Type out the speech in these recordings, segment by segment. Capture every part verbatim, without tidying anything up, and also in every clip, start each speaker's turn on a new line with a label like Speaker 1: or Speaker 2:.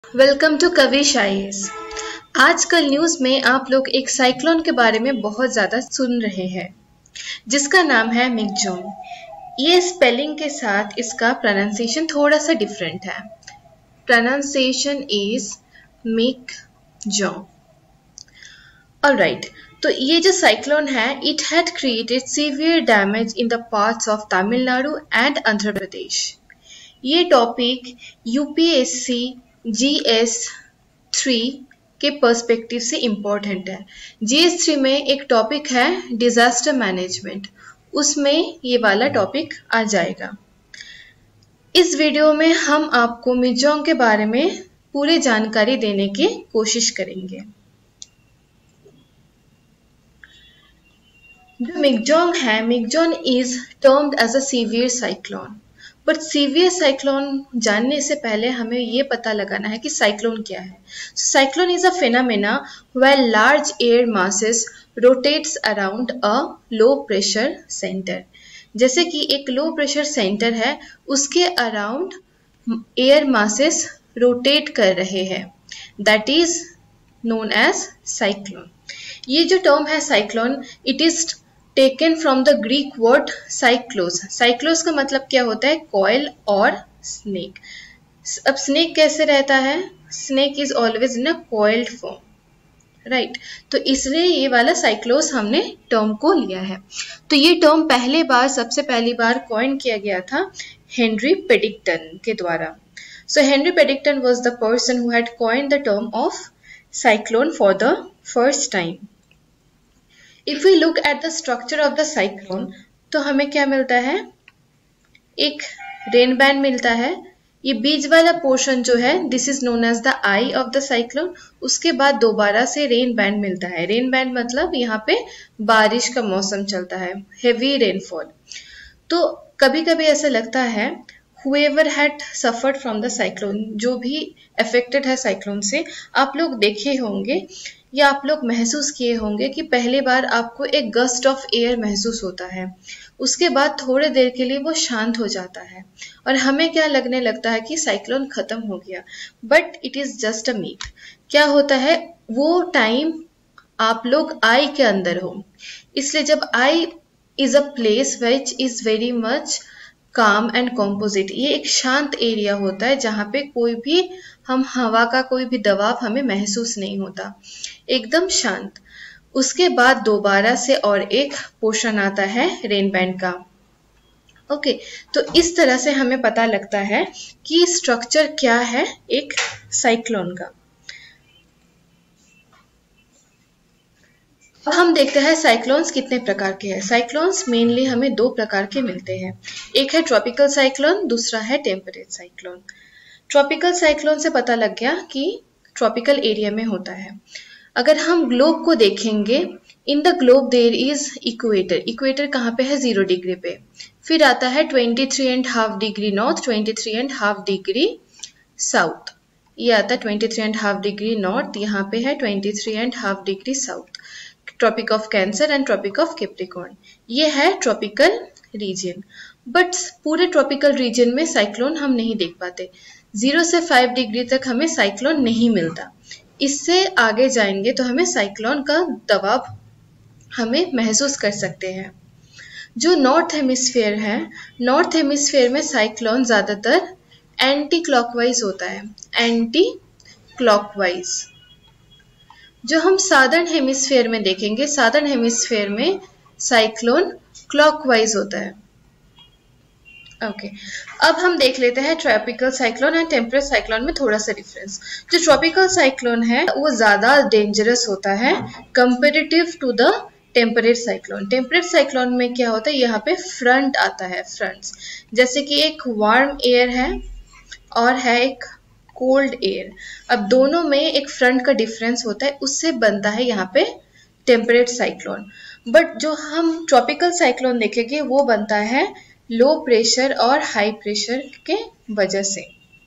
Speaker 1: Welcome to Kavish I A S. आजकल news में आप लोग एक साइक्लोन के बारे में बहुत ज्यादा सुन रहे हैं जिसका नाम है मिगजोंग। ये स्पेलिंग के साथ इसका प्रोनाउंसिएशन थोड़ा सा डिफरेंट है। Pronunciation is मिगजोंग। ऑलराइट, तो ये जो साइक्लोन है it had created severe damage in the parts of Tamil Nadu and Andhra Pradesh. ये topic UPSC G S three के पर्सपेक्टिव से इम्पोर्टेंट है। जी एस थ्री में एक टॉपिक है डिजास्टर मैनेजमेंट, उसमें ये वाला टॉपिक आ जाएगा। इस वीडियो में हम आपको मिगजोंग के बारे में पूरी जानकारी देने की कोशिश करेंगे। जो मिगजोंग है, Michaung is termed as a severe cyclone. But severe cyclone जानने से पहले हमें ये पता लगाना है कि साइक्लोन क्या है। Cyclone is a phenomena where large air masses rotates around a low pressure center. जैसे कि एक लो प्रेशर सेंटर है, उसके अराउंड एयर मासेस रोटेट कर रहे हैं, that is known as cyclone. ये जो टर्म है cyclone, it is taken from the Greek word cyclos. Cyclos का मतलब क्या होता है? कॉइल और स्नेक। अब स्नेक कैसे रहता है? Snake is always in a coiled form, right. तो इसलिए ये वाला साइक्लोस हमने टर्म को लिया है। तो ये टर्म पहले बार सबसे पहली बार कॉइन किया गया था हेनरी पेडिंगटन के द्वारा। So Henry Piddington was the person who had coined the term of cyclone for the first time. If we look at the structure of the cyclone, तो हमें क्या मिलता है? एक रेन बैंड मिलता है। ये बीच वाला पोर्शन जो है this is known as the eye of the cyclone. उसके बाद दोबारा से रेन बैंड मिलता है। रेन बैंड मतलब यहाँ पे बारिश का मौसम चलता है, हेवी रेनफॉल। तो कभी कभी ऐसा लगता है whoever had suffered from the cyclone, जो भी अफेक्टेड है साइक्लोन से, आप लोग देखे होंगे या आप लोग महसूस किए होंगे कि पहली बार आपको एक गस्ट ऑफ एयर महसूस होता है, उसके बाद थोड़े देर के लिए वो शांत हो जाता है और हमें क्या लगने लगता है कि साइक्लोन खत्म हो गया, but it is just a myth. क्या होता है, वो टाइम आप लोग आई के अंदर हो, इसलिए जब eye is a place which is very much calm and composite, ये एक शांत एरिया होता है जहाँ पे कोई भी हम हवा का कोई भी दबाव हमें महसूस नहीं होता, एकदम शांत। उसके बाद दोबारा से और एक पोर्शन आता है रेन बैंड का। ओके, तो इस तरह से हमें पता लगता है कि स्ट्रक्चर क्या है एक साइक्लोन का। अब हम देखते हैं साइक्लोन्स कितने प्रकार के हैं। साइक्लोन्स मेनली हमें दो प्रकार के मिलते हैं, एक है ट्रॉपिकल साइक्लोन, दूसरा है टेम्परेट साइक्लोन। ट्रॉपिकल साइक्लोन से पता लग गया कि ट्रॉपिकल एरिया में होता है। अगर हम ग्लोब को देखेंगे, in the globe there is equator. Equator कहाँ पे है? जीरो डिग्री पे। फिर आता है twenty three and half degree north, twenty three and half degree south. ये आता है twenty three and half degree north, यहाँ पे है twenty three and half degree south. Tropic of cancer and tropic of capricorn, ये है tropical region. But पूरे tropical region में साइक्लोन हम नहीं देख पाते। जीरो से फाइव डिग्री तक हमें साइक्लोन नहीं मिलता। इससे आगे जाएंगे तो हमें साइक्लोन का दबाव हमें महसूस कर सकते हैं। जो नॉर्थ हेमिस्फीयर है, नॉर्थ हेमिस्फीयर में साइक्लोन ज्यादातर एंटी क्लॉकवाइज होता है, एंटी क्लॉकवाइज। जो हम सादर्न हेमिस्फीयर में देखेंगे, सादर्न हेमिस्फीयर में साइक्लोन क्लॉकवाइज होता है। Okay okay. अब हम देख लेते हैं tropical cyclone and temperate cyclone में थोड़ा सा डिफरेंस। जो ट्रॉपिकल साइक्लोन है वो ज्यादा डेंजरस होता है comparative to the temperate cyclone. Temperate cyclone में क्या होता है, यहाँ पे फ्रंट आता है, फ्रंट्स, जैसे कि एक वार्म एयर है और है एक कोल्ड एयर। अब दोनों में एक फ्रंट का डिफरेंस होता है, उससे बनता है यहाँ पे टेम्परेट साइक्लोन। बट जो हम ट्रॉपिकल साइक्लोन देखेंगे वो बनता है लो प्रेशर और हाई प्रेशर के वजह से।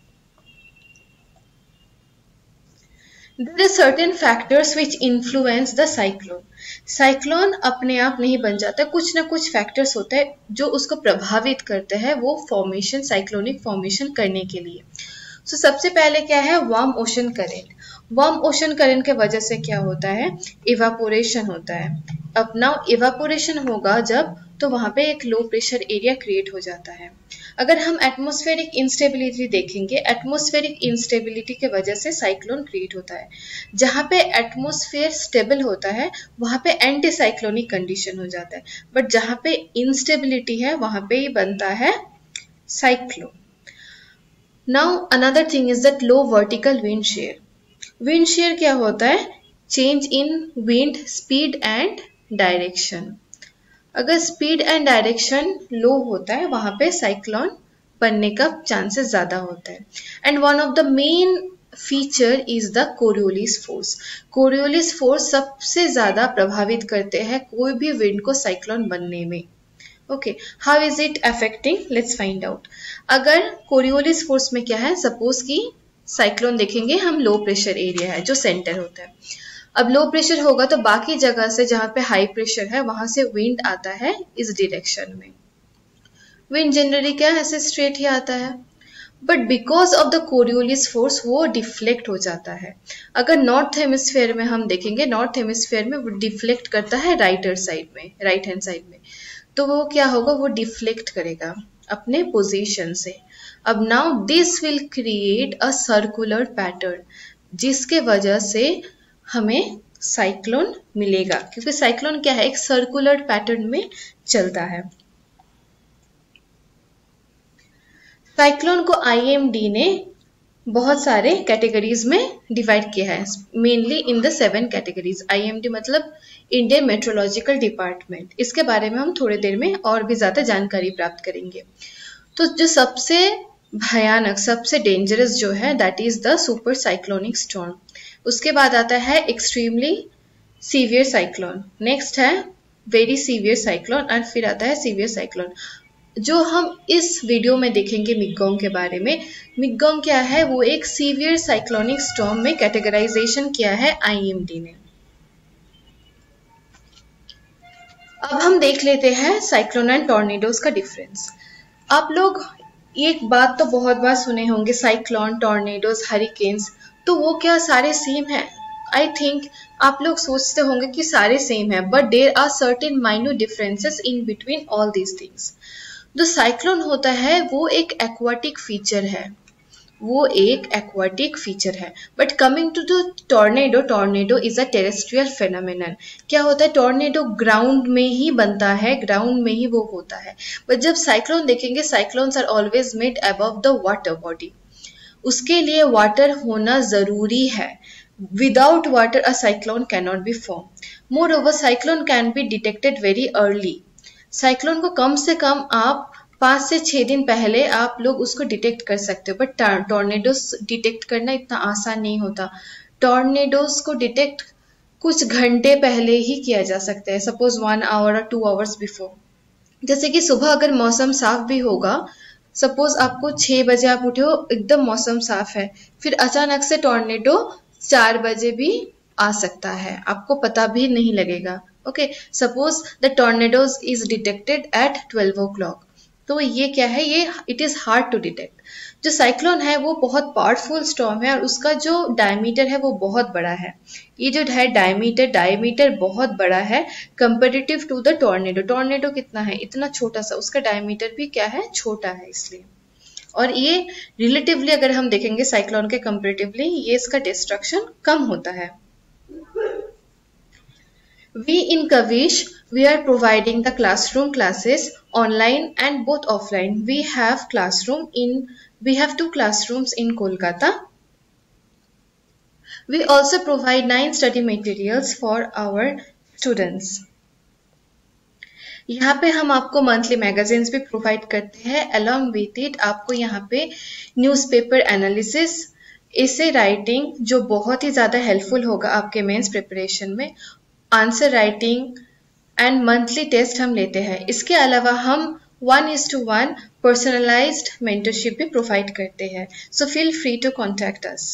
Speaker 1: There are certain factors which influence the cyclone. Cyclone अपने आप नहीं बन जाता, कुछ ना कुछ फैक्टर्स होते हैं जो उसको प्रभावित करते हैं वो फॉर्मेशन, साइक्लोनिक फॉर्मेशन करने के लिए। सो so, सबसे पहले क्या है, warm ocean current. Warm ocean current के वजह से क्या होता है, इवापोरेशन होता है। अब नाउ इवापोरेशन होगा जब, तो वहां पे एक लो प्रेशर एरिया क्रिएट हो जाता है। अगर हम एटमॉस्फेरिक इंस्टेबिलिटी देखेंगे, एटमॉस्फेरिक इंस्टेबिलिटी के वजह से साइक्लोन क्रिएट होता है। जहां पे एटमॉस्फेयर स्टेबल होता है वहां पे एंटी साइक्लोनिक कंडीशन हो जाता है, बट जहां पे इंस्टेबिलिटी है वहां पे ही बनता है cyclone. Now another thing is that low vertical wind shear. Wind shear क्या होता है, change in wind speed and direction. अगर स्पीड एंड डायरेक्शन लो होता है वहां पे साइक्लोन बनने का चांसेस ज्यादा होता है। And one of the main feature is the Coriolis force. Coriolis force सबसे ज्यादा प्रभावित करते हैं कोई भी विंड को साइक्लोन बनने में। Okay, how is it affecting, let's find out. अगर कोरियोलिस फोर्स में क्या है, सपोज कि साइक्लोन देखेंगे हम, लो प्रेशर एरिया है जो सेंटर होता है। अब लो प्रेशर होगा तो बाकी जगह से जहां पे हाई प्रेशर है वहां से विंड आता है इस डायरेक्शन में। विंड जनरली क्या है, ऐसे स्ट्रेट ही आता है, but because of the Coriolis force वो डिफ्लेक्ट हो जाता है। अगर नॉर्थ हेमिस्फेयर में हम देखेंगे, नॉर्थ हेमिस्फेयर में वो डिफ्लेक्ट करता है राइटर साइड में, राइट हैंड साइड में, तो वो क्या होगा, वो डिफ्लेक्ट करेगा अपने पोजीशन से। अब now this will create a circular pattern, जिसके वजह से हमें साइक्लोन मिलेगा, क्योंकि साइक्लोन क्या है, एक सर्कुलर पैटर्न में चलता है। साइक्लोन को आईएमडी ने बहुत सारे कैटेगरीज में डिवाइड किया है, mainly in the seven categories. IMD मतलब इंडियन मेट्रोलॉजिकल डिपार्टमेंट। इसके बारे में हम थोड़ी देर में और भी ज्यादा जानकारी प्राप्त करेंगे। तो जो सबसे भयानक, सबसे डेंजरस जो है, that is the super cyclonic storm. उसके बाद आता है एक्सट्रीमली सीवियर साइक्लोन, नेक्स्ट है वेरी सीवियर साइक्लोन, और फिर आता है सीवियर साइक्लोन। जो हम इस वीडियो में देखेंगे मिगोंग के बारे में, मिगोंग क्या है, वो एक सीवियर साइक्लोनिक स्टॉर्म में कैटेगराइजेशन किया है आईएमडी ने। अब हम देख लेते हैं साइक्लोन एंड टॉर्नेडोज का डिफरेंस। आप लोग एक बात तो बहुत बार सुने होंगे, साइक्लोन, टॉर्नेडोज, हरिकेन्स, तो वो क्या सारे सेम है? आई थिंक आप लोग सोचते होंगे कि सारे सेम है, but there are certain minute differences in between all these things. जो साइक्लोन होता है वो एक एक्वाटिक फीचर है, वो एक एक्वाटिक फीचर है। But coming to the tornado, tornado is a terrestrial phenomenon. क्या होता है, टॉर्नेडो ग्राउंड में ही बनता है, ग्राउंड में ही वो होता है। बट जब साइक्लोन देखेंगे, cyclones are always made above the water body. उसके लिए वाटर होना जरूरी है। Without water a cyclone can not be form. Moreover cyclone can be detected very early. Cyclone को कम से कम आप पांच से छह दिन पहले आप लोग उसको डिटेक्ट कर सकते हो, बट टॉर्नेडोज डिटेक्ट करना इतना आसान नहीं होता। टॉर्नेडोज को डिटेक्ट कुछ घंटे पहले ही किया जा सकता है, सपोज वन आवर और टू आवर्स बिफोर। जैसे कि सुबह अगर मौसम साफ भी होगा, सपोज आपको छह बजे आप उठे हो, एकदम मौसम साफ है, फिर अचानक से टॉर्नेडो चार बजे भी आ सकता है, आपको पता भी नहीं लगेगा। Okay, suppose the tornadoes is detected at twelve o'clock, तो ये क्या है, ये it is hard to detect. जो साइक्लोन है वो बहुत पावरफुल स्टॉर्म है और उसका जो डायमीटर है वो बहुत बड़ा है। ये जो है डायमीटर डायमीटर बहुत बड़ा है comparative to the tornado. Tornado कितना है, इतना छोटा सा, उसका डायमीटर भी क्या है, छोटा है इसलिए। और ये रिलेटिवली अगर हम देखेंगे साइक्लोन के कंपेरेटिवली, ये इसका डिस्ट्रक्शन कम होता है। We in Kavish, we are providing the classroom classes online and both offline. We have classroom in, we have two classrooms in Kolkata. We also provide nine study materials for our students. यहाँ पे हम आपको monthly magazines भी provide करते हैं। Along with it आपको यहाँ पे न्यूज़पेपर एनालिसिस, एसे राइटिंग जो बहुत ही ज़्यादा हेल्पफुल होगा आपके मेंस प्रिपरेशन में, answer writing and monthly test हम लेते हैं। इसके अलावा हम one is to one personalized mentorship भी प्रोवाइड करते हैं। So feel free to contact us.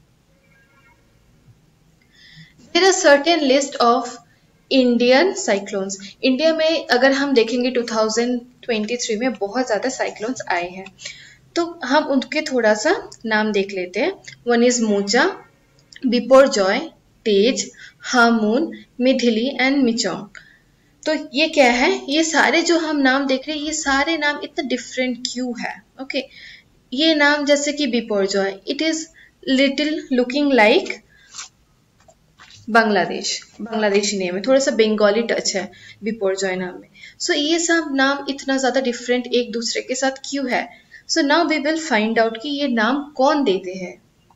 Speaker 1: There are certain list of Indian cyclones. India में अगर हम देखेंगे टू थाउजेंड ट्वेंटी थ्री में बहुत ज़्यादा साइक्लोन्स आए हैं। तो हम उनके थोड़ा सा नाम देख लेते हैं। One is Mocha, Biparjoy, Tej, Hamoon, Mithili and Michaung. तो ये क्या है, ये सारे जो हम नाम देख रहे हैं ये सारे नाम इतना डिफरेंट क्यों है? Okay okay. ये नाम जैसे कि Biparjoy, it is little looking like Bangladesh, Bangladeshi name है, थोड़ा सा बंगाली टच है बिपोरजॉय नाम में। सो so, ये सब नाम इतना ज्यादा डिफरेंट एक दूसरे के साथ क्यों है? So now we will find out कि ये नाम कौन देते हैं।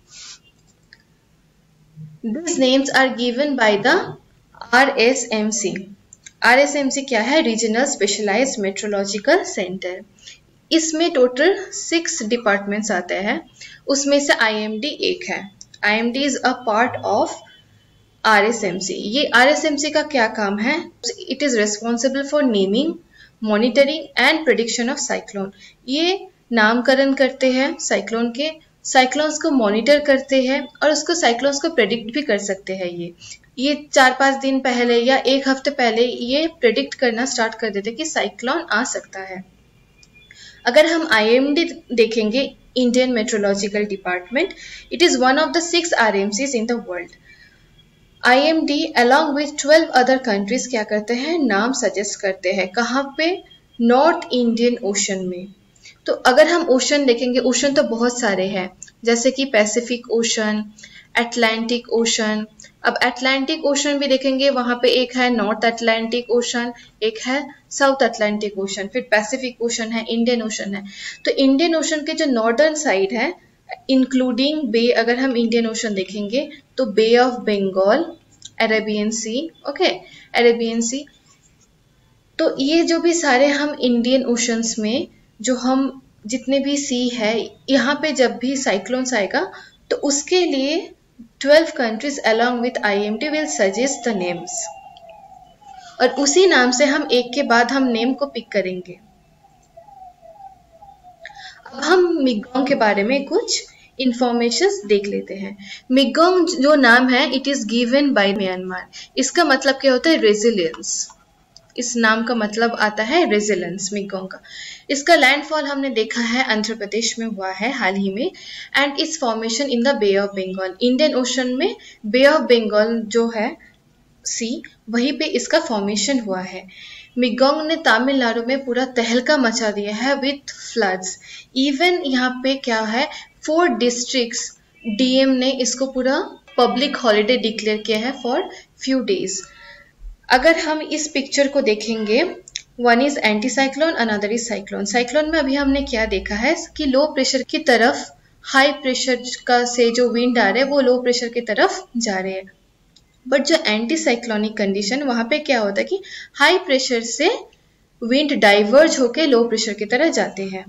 Speaker 1: These names are given by the R S M C. R S M C क्या है? Regional specialized meteorological centre. इसमें टोटल सिक्स डिपार्टमेंट्स आते हैं, उसमें से I M D एक है। I M D is a part of R S M C। ये R S M C का क्या काम है? It is responsible for naming, monitoring and prediction of cyclone। ये नामकरण करते हैं साइक्लोन के, साइक्लोन्स को मॉनिटर करते हैं और उसको साइक्लोन्स को प्रेडिक्ट भी कर सकते हैं। ये ये चार पाँच दिन पहले या एक हफ्ते पहले ये प्रेडिक्ट करना स्टार्ट कर देते कि साइक्लोन आ सकता है। अगर हम I M D देखेंगे, Indian meteorological department, it is one of the six R M Cs in the world. I M D along with twelve other countries क्या करते हैं? नाम सजेस्ट करते हैं। कहाँ पे? नॉर्थ इंडियन ओशन में। तो अगर हम ओशन देखेंगे, ओशन तो बहुत सारे हैं, जैसे कि पैसिफिक ओशन, अटलांटिक ओशन। अब अटलांटिक ओशन भी देखेंगे, वहां पे एक है नॉर्थ अटलांटिक ओशन, एक है साउथ अटलांटिक ओशन, फिर पैसिफिक ओशन है, इंडियन ओशन है। तो इंडियन ओशन के जो नॉर्दर्न साइड है, इंक्लूडिंग बे, अगर हम इंडियन ओशन देखेंगे तो Bay of Bengal, Arabian Sea, okay, Arabian Sea. तो ये जो भी सारे हम इंडियन ओशंस में जो हम जितने भी सी है, यहाँ पे जब भी साइक्लोन्स आएगा तो उसके लिए twelve countries along with I M D will suggest the names, और उसी नाम से हम एक के बाद हम नेम को पिक करेंगे। अब हम मिगोंग के बारे में कुछ इंफॉर्मेशन देख लेते हैं। मिगोंग जो नाम है, it is given by Myanmar. इसका मतलब क्या होता है? रेजिलियंस। इस नाम का मतलब आता है रेजिलेंस, मिगोंग का। इसका लैंडफॉल हमने देखा है आंध्र प्रदेश में हुआ है हाल ही में, and its formation in the Bay of Bengal. Indian Ocean में बे ऑफ बंगाल जो है सी, वहीं पे इसका फॉर्मेशन हुआ है। मिगोंग ने तमिलनाडु में पूरा तहलका मचा दिया है विथ फ्लड्स। इवन यहाँ पे क्या है, फोर डिस्ट्रिक्ट्स डीएम ने इसको पूरा पब्लिक हॉलिडे डिक्लेयर किया है फॉर फ्यू डेज। अगर हम इस पिक्चर को देखेंगे, one is anti cyclone, another is cyclone. Cyclone में अभी हमने क्या देखा है कि लो प्रेशर की तरफ हाई प्रेशर का से जो विंड आ रहे हैं वो लो प्रेशर की तरफ जा रहे हैं। बट जो एंटी साइक्लोनिक कंडीशन, वहां पे क्या होता है कि हाई प्रेशर से विंड डाइवर्ज होके लो प्रेशर की तरह जाते हैं।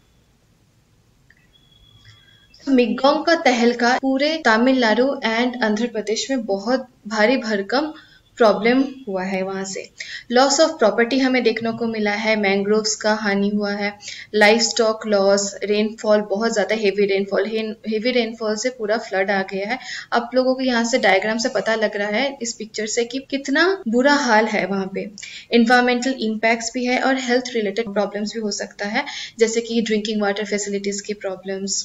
Speaker 1: मिगोंग का तहलका पूरे तमिलनाडु एंड आंध्र प्रदेश में बहुत भारी भरकम प्रॉब्लम हुआ है। वहां से लॉस ऑफ प्रॉपर्टी हमें देखने को मिला है, मैंग्रोव्स का हानि हुआ है, लाइफ स्टॉक लॉस, रेनफॉल बहुत ज्यादा हेवी रेनफॉल, हेवी रेनफॉल से पूरा फ्लड आ गया है। आप लोगों को यहाँ से डायग्राम से पता लग रहा है इस पिक्चर से कि कितना बुरा हाल है वहां पे। इन्वायरमेंटल इम्पैक्ट्स भी है और हेल्थ रिलेटेड प्रॉब्लम्स भी हो सकता है, जैसे कि ड्रिंकिंग वाटर फैसिलिटीज की प्रॉब्लम्स।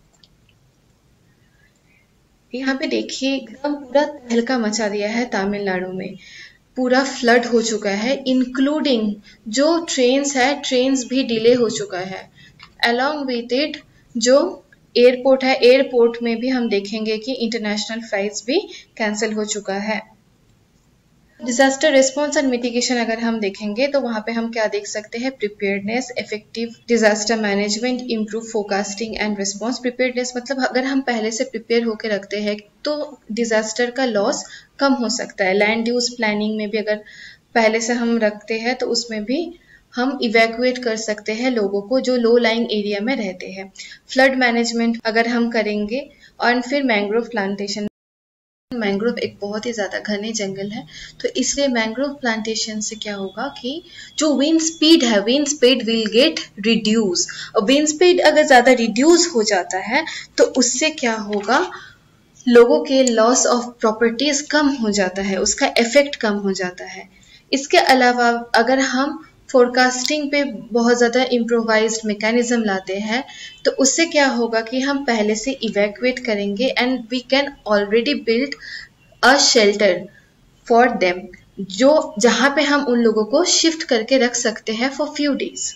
Speaker 1: यहाँ पे देखिए एकदम पूरा तहलका मचा दिया है तमिलनाडु में, पूरा फ्लड हो चुका है, इंक्लूडिंग जो ट्रेन्स है, ट्रेन्स भी डिले हो चुका है। अलॉन्ग विथ इट जो एयरपोर्ट है, एयरपोर्ट में भी हम देखेंगे कि इंटरनेशनल फ्लाइट्स भी कैंसिल हो चुका है। डिजास्टर रिस्पॉन्स एंड मिटिगेशन अगर हम देखेंगे तो वहां पे हम क्या देख सकते हैं, preparedness, effective disaster management, improve forecasting and response. Preparedness मतलब अगर हम पहले से प्रिपेयर होकर रखते हैं तो डिजास्टर का लॉस कम हो सकता है। लैंड यूज प्लानिंग में भी अगर पहले से हम रखते हैं तो उसमें भी हम इवैक्यूएट कर सकते हैं लोगों को जो लो लाइंग एरिया में रहते हैं। फ्लड मैनेजमेंट अगर हम करेंगे, और फिर मैंग्रोव प्लांटेशन। मैंग्रोव एक बहुत ही ज्यादा घने जंगल है, तो इसलिए मैंग्रोव प्लांटेशन से क्या होगा कि जो विंड स्पीड है, wind speed will get reduce. और विंड स्पीड अगर ज्यादा रिड्यूस हो जाता है तो उससे क्या होगा, लोगों के लॉस ऑफ प्रॉपर्टीज कम हो जाता है, उसका इफेक्ट कम हो जाता है। इसके अलावा अगर हम फोरकास्टिंग पे बहुत ज़्यादा इम्प्रोवाइज्ड मैकेनिज्म लाते हैं, तो उससे क्या होगा कि हम पहले से इवैक्यूएट करेंगे and we can already build a shelter for them, जो जहाँ पे हम उन लोगों को शिफ्ट करके रख सकते हैं for few days.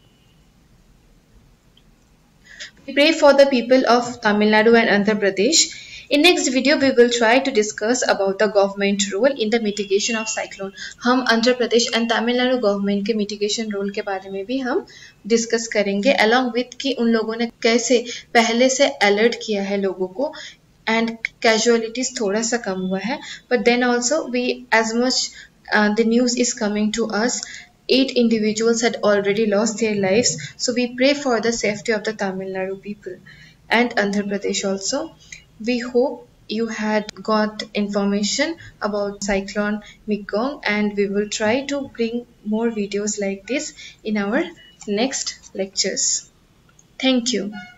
Speaker 1: We pray for the people of Tamil Nadu and Andhra Pradesh. In next video, we will try to discuss about the government role in the mitigation of cyclone. हम Andhra Pradesh and Tamil Nadu government के mitigation role के बारे में भी हम discuss करेंगे, along with कि उन लोगों ने कैसे पहले से अलर्ट किया है लोगों को, एंड कैजुअलिटीज थोड़ा सा कम हुआ है, but then also we as much the news is coming to us, eight individuals had already lost their lives. So we pray for the safety of the Tamil Nadu people and Andhra Pradesh also. We hope you had got information about cyclone Mekong, and we will try to bring more videos like this in our next lectures. Thank you.